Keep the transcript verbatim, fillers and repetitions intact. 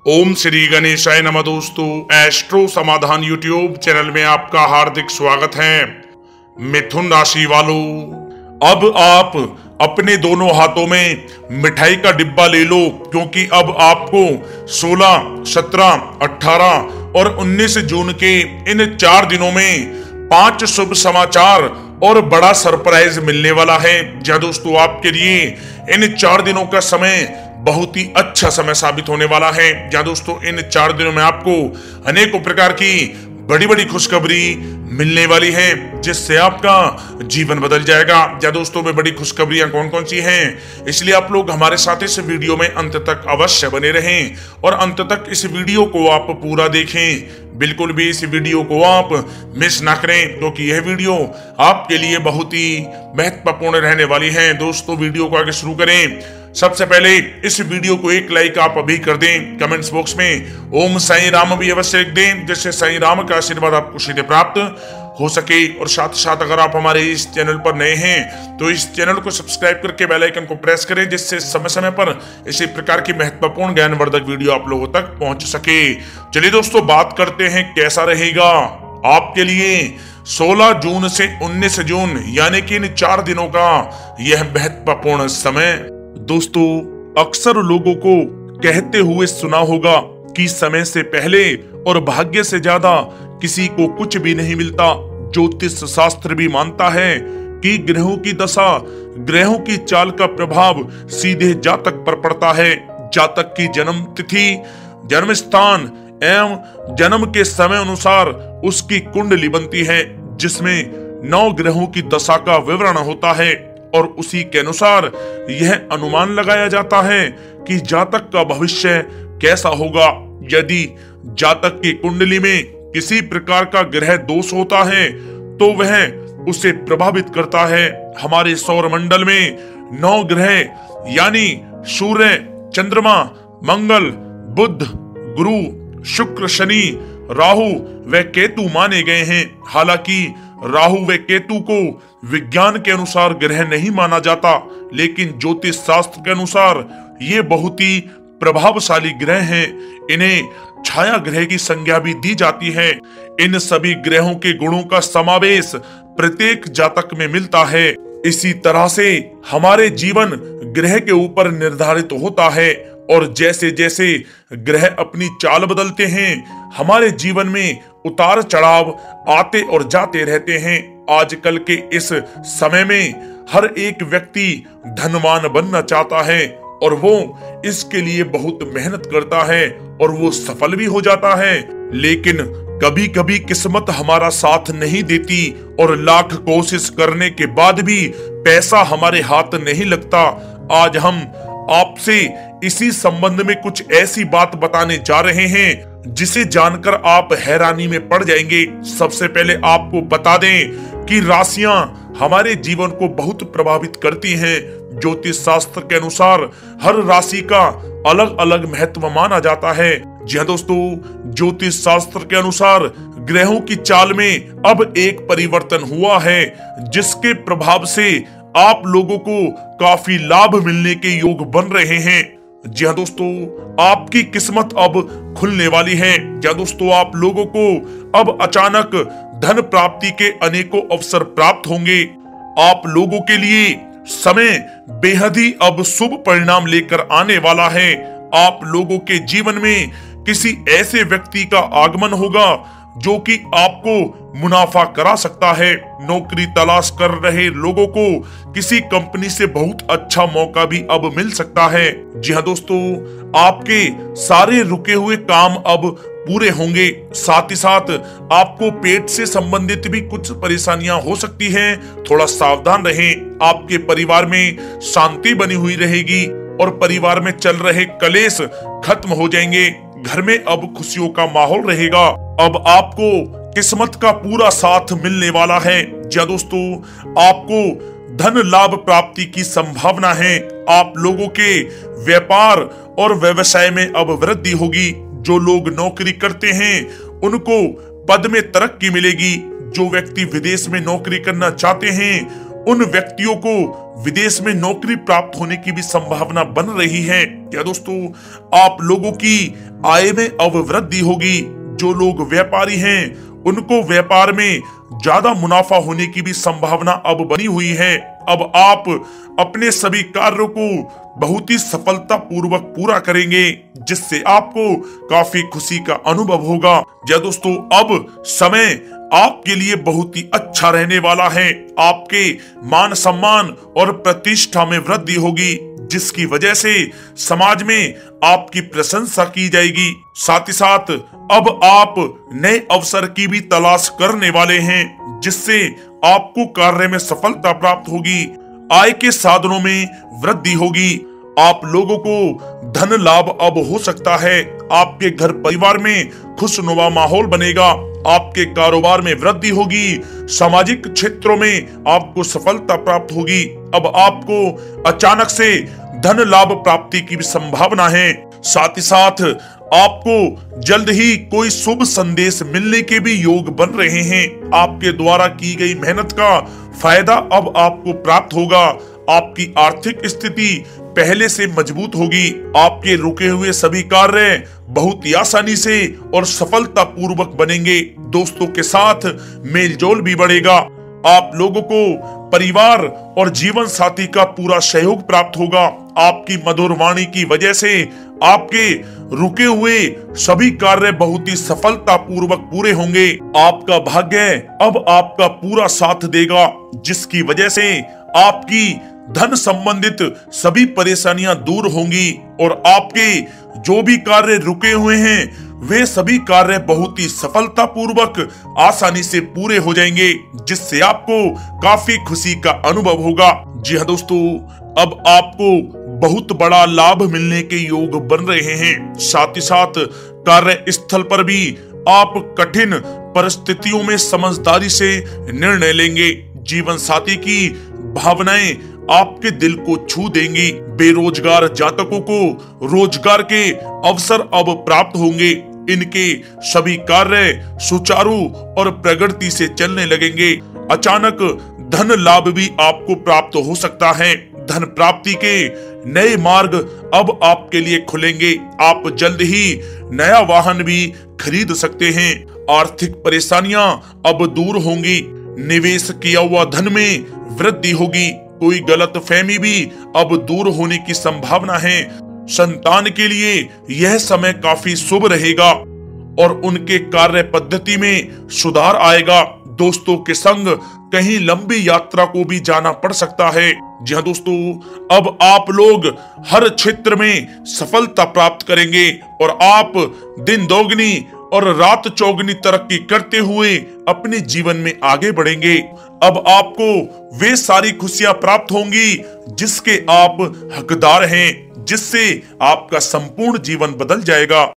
ओम श्री गणेशाय नमः। दोस्तों, एस्ट्रो समाधान यूट्यूब चैनल में आपका हार्दिक स्वागत है। मिथुन राशि वालों, अब आप अपने दोनों हाथों में मिठाई का डिब्बा ले लो, क्योंकि अब आपको सोलह, सत्रह, अठारह और उन्नीस जून के इन चार दिनों में पांच शुभ समाचार और बड़ा सरप्राइज मिलने वाला है। जहाँ दोस्तों, आपके लिए इन चार दिनों का समय बहुत ही अच्छा समय साबित होने वाला है। जहाँ दोस्तों, इन चार दिनों में आपको अनेकों प्रकार की बड़ी बड़ी खुशखबरी मिलने वाली है, जिससे आपका जीवन बदल जाएगा। जहाँ दोस्तों, में बड़ी खुशखबरियां कौन कौन सी हैं, इसलिए आप लोग हमारे साथ इस वीडियो में अंत तक अवश्य बने रहें और अंत तक इस वीडियो को आप पूरा देखें। बिल्कुल भी इस वीडियो को आप मिस ना करें, क्योंकि यह वीडियो आपके लिए बहुत ही महत्वपूर्ण रहने वाली है। दोस्तों, वीडियो को आगे शुरू करें, सबसे पहले इस वीडियो को एक लाइक आप अभी कर दें। कमेंट्स बॉक्स में ओम साईं राम भी अवश्य लिख दें, जिससे साईं राम का आशीर्वाद आपको सीधे प्राप्त हो सके। और साथ साथ अगर आप हमारे इस चैनल पर नए हैं तो इस चैनल को सब्सक्राइब करके बेल आइकन को प्रेस करें, जिससे समय समय पर इसी प्रकार की महत्वपूर्ण ज्ञानवर्धक वीडियो आप लोगों तक पहुंच सके। चलिए दोस्तों, बात करते हैं कैसा रहेगा आपके लिए सोलह जून से उन्नीस जून यानी कि इन चार दिनों का यह महत्वपूर्ण समय। दोस्तों, अक्सर लोगों को कहते हुए सुना होगा कि समय से पहले और भाग्य से ज्यादा किसी को कुछ भी नहीं मिलता। ज्योतिष शास्त्र भी मानता है कि ग्रहों की दशा, ग्रहों की चाल का प्रभाव सीधे जातक पर पड़ता है। जातक की जन्म तिथि, जन्म स्थान एवं जन्म के समय अनुसार उसकी कुंडली बनती है, जिसमें नौ ग्रहों की दशा का विवरण होता है और उसी के अनुसार यह अनुमान लगाया जाता है कि जातक का भविष्य कैसा होगा। यदि जातक की कुंडली में किसी प्रकार का ग्रह दोष होता है तो वह उसे प्रभावित करता है। हमारे सौर मंडल में नौ ग्रह यानी सूर्य, चंद्रमा, मंगल, बुध, गुरु, शुक्र, शनि, राहु व केतु माने गए हैं। हालांकि राहु व केतु को विज्ञान के अनुसार ग्रह नहीं माना जाता, लेकिन ज्योतिष शास्त्र के अनुसार ये बहुत ही प्रभावशाली ग्रह हैं। इन्हें छाया ग्रह की संज्ञा भी दी जाती है। इन सभी ग्रहों के गुणों का समावेश प्रत्येक जातक में मिलता है। इसी तरह से हमारे जीवन ग्रह के ऊपर निर्धारित होता है और जैसे जैसे ग्रह अपनी चाल बदलते हैं, हमारे जीवन में उतार चढ़ाव आते और जाते रहते हैं। आजकल के इस समय में हर एक व्यक्ति धनवान बनना चाहता है और वो इसके लिए बहुत मेहनत करता है और वो सफल भी हो जाता है, लेकिन कभी कभी किस्मत हमारा साथ नहीं देती और लाख कोशिश करने के बाद भी पैसा हमारे हाथ नहीं लगता। आज हम आपसे इसी संबंध में कुछ ऐसी बात बताने जा रहे हैं जिसे जानकर आप हैरानी में पड़ जाएंगे। सबसे पहले आपको बता दें कि राशियां हमारे जीवन को बहुत प्रभावित करती हैं। ज्योतिष शास्त्र के अनुसार हर राशि का अलग अलग महत्व माना जाता है। जी हाँ दोस्तों, ज्योतिष शास्त्र के अनुसार ग्रहों की चाल में अब एक परिवर्तन हुआ है, जिसके प्रभाव से आप लोगों को काफी लाभ मिलने के योग बन रहे हैं। जी हाँ दोस्तों, आपकी किस्मत अब खुलने वाली है। जी हाँ दोस्तों, आप लोगों को अब अचानक धन प्राप्ति के अनेकों अवसर प्राप्त होंगे। आप लोगों के लिए समय बेहद ही अब शुभ परिणाम लेकर आने वाला है। आप लोगों के जीवन में किसी ऐसे व्यक्ति का आगमन होगा जो कि आपको मुनाफा करा सकता है। नौकरी तलाश कर रहे लोगों को किसी कंपनी से बहुत अच्छा मौका भी अब मिल सकता है। जी हाँ दोस्तों, आपके सारे रुके हुए काम अब पूरे होंगे। साथ ही साथ आपको पेट से संबंधित भी कुछ परेशानियां हो सकती हैं, थोड़ा सावधान रहें। आपके परिवार में शांति बनी हुई रहेगी और परिवार में चल रहे कलेश खत्म हो जाएंगे। घर में अब खुशियों का माहौल रहेगा। अब आपको किस्मत का पूरा साथ मिलने वाला है। जी दोस्तों, आपको धन लाभ प्राप्ति की संभावना है। आप लोगों के व्यापार और व्यवसाय में अब वृद्धि होगी। जो लोग नौकरी करते हैं उनको पद में तरक्की मिलेगी। जो व्यक्ति विदेश में नौकरी करना चाहते हैं उन व्यक्तियों को विदेश में नौकरी प्राप्त होने की भी संभावना बन रही है। क्या दोस्तों, आप लोगों की आय में अब वृद्धि होगी। जो लोग व्यापारी हैं उनको व्यापार में ज्यादा मुनाफा होने की भी संभावना अब बनी हुई है। अब आप अपने सभी कार्यों को बहुत ही सफलता पूर्वक पूरा करेंगे, जिससे आपको काफी खुशी का अनुभव होगा। या दोस्तों, अब समय आपके लिए बहुत ही अच्छा रहने वाला है। आपके मान सम्मान और प्रतिष्ठा में वृद्धि होगी, जिसकी वजह से समाज में आपकी प्रशंसा की जाएगी। साथ ही साथ अब आप नए अवसर की भी तलाश करने वाले हैं, जिससे आपको कार्य में सफलता प्राप्त होगी। आय के साधनों में वृद्धि होगी। आप लोगों को धन लाभ अब हो सकता है। आपके घर परिवार में खुशनुमा माहौल बनेगा। आपके कारोबार में वृद्धि होगी। सामाजिक क्षेत्रों में आपको सफलता प्राप्त होगी। अब आपको अचानक से धन लाभ प्राप्ति की भी संभावना है। साथ ही साथ आपको जल्द ही कोई शुभ संदेश मिलने के भी योग बन रहे हैं। आपके द्वारा की गई मेहनत का फायदा अब आपको प्राप्त होगा। आपकी आर्थिक स्थिति पहले से मजबूत होगी। आपके रुके हुए सभी कार्य बहुत ही आसानी से और सफलता पूर्वक बनेंगे। दोस्तों के साथ मेलजोल भी बढ़ेगा। आप लोगों को परिवार और जीवन साथी का पूरा सहयोग प्राप्त होगा। आपकी मधुर वाणी की वजह से आपके रुके हुए सभी कार्य बहुत ही सफलता पूर्वक पूरे होंगे। आपका भाग्य अब आपका पूरा साथ देगा, जिसकी वजह से आपकी धन संबंधित सभी परेशानियां दूर होंगी और आपके जो भी कार्य रुके हुए हैं वे सभी कार्य बहुत ही सफलता पूर्वक आसानी से पूरे हो जाएंगे, जिससे आपको काफी खुशी का अनुभव होगा। जी हाँ दोस्तों, अब आपको बहुत बड़ा लाभ मिलने के योग बन रहे हैं। साथ ही साथ कार्य स्थल पर भी आप कठिन परिस्थितियों में समझदारी से निर्णय लेंगे। जीवन साथी की भावनाएं आपके दिल को छू देंगी। बेरोजगार जातकों को रोजगार के अवसर अब प्राप्त होंगे। इनके सभी कार्य सुचारू और प्रगति से चलने लगेंगे। अचानक धन लाभ भी आपको प्राप्त हो सकता है। धन प्राप्ति के नए मार्ग अब आपके लिए खुलेंगे। आप जल्द ही नया वाहन भी खरीद सकते हैं। आर्थिक परेशानियां अब दूर होंगी। निवेश किया हुआ धन में वृद्धि होगी। कोई गलत फहमी भी अब दूर होने की संभावना है। संतान के लिए यह समय काफी शुभ रहेगा और उनके कार्य पद्धति में सुधार आएगा। दोस्तों के संग कहीं लंबी यात्रा को भी जाना पड़ सकता है। जी हाँ दोस्तों, अब आप लोग हर क्षेत्र में सफलता प्राप्त करेंगे और आप दिन दोगुनी और रात चौगुनी तरक्की करते हुए अपने जीवन में आगे बढ़ेंगे। अब आपको वे सारी खुशियां प्राप्त होंगी जिसके आप हकदार हैं, जिससे आपका संपूर्ण जीवन बदल जाएगा।